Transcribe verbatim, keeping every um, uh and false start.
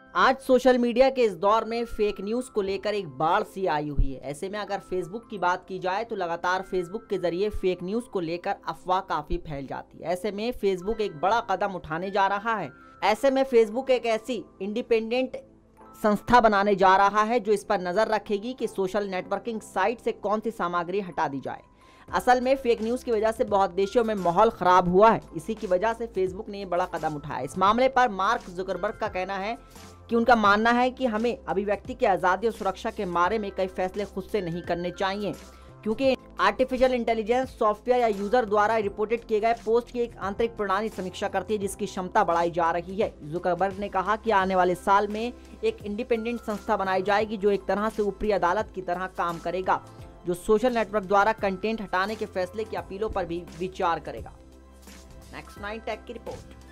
आज social media के इस दौर में फेक न्यूज़ को लेकर एक बाढ़ सी आई हुई है। ऐसे में अगर फेसबुक की बात की जाए तो लगातार फेसबुक के जरिए फेक न्यूज़ को लेकर अफवाह काफ़ी फैल जाती है। ऐसे में फेसबुक एक बड़ा कदम उठाने जा रहा है। ऐसे में फेसबुक एक ऐसी इंडिपेंडेंट संस्था बनाने जा रहा है जो इस पर नज़र रखेगी कि सोशल नेटवर्किंग साइट से कौन सी सामग्री हटा दी जाए। असल में फेक न्यूज़ की वजह से बहुत देशों में माहौल खराब हुआ है। इसी की वजह से फेसबुक ने ये बड़ा कदम उठाया। इस मामले पर मार्क जुकरबर्ग का कहना है कि उनका मानना है कि हमें अभिव्यक्ति की आज़ादी और सुरक्षा के बारे में कई फैसले खुद से नहीं करने चाहिए, क्योंकि आर्टिफिशियल इंटेलिजेंस सॉफ्टवेयर या यूजर द्वारा रिपोर्टेड किए गए पोस्ट की एक आंतरिक प्रणाली समीक्षा करती है जिसकी क्षमता बढ़ाई जा रही है। जुकरबर्ग ने कहा कि आने वाले साल में एक इंडिपेंडेंट संस्था बनाई जाएगी जो एक तरह से ऊपरी अदालत की तरह काम करेगा, जो सोशल नेटवर्क द्वारा कंटेंट हटाने के फैसले की अपीलों पर भी विचार करेगा। नेक्स्ट नाइन टेक की रिपोर्ट।